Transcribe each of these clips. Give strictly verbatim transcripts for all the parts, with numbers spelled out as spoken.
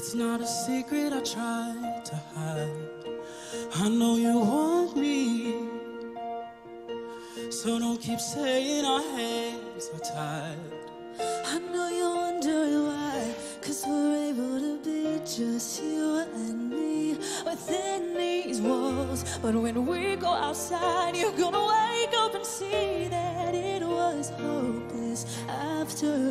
It's not a secret I tried to hide. I know you want me, so don't keep saying our hands are tied. I know you're wondering why, cause we're able to be just you and me within these walls. But when we go outside, you're gonna wake up and see that it was hopeless after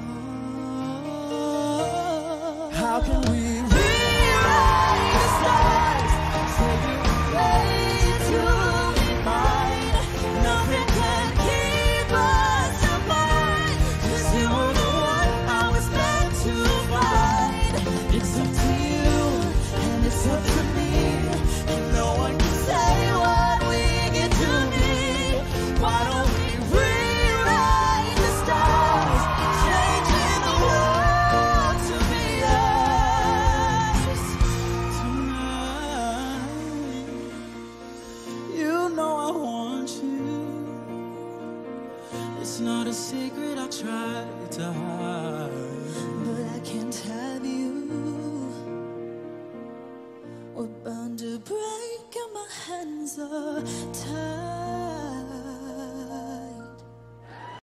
all. How can we rewrite the stars? Say you were made to be mine. Nothing can keep us apart, cause you were the one I was meant to find. It's up to you, and it's up to me, and no one can say what we get to be. Why don't we rewrite the stars, changing the world to be us tonight? You know I want you. It's not a secret I tried to hide. But I can't have you. We're bound to break and my hands are tied.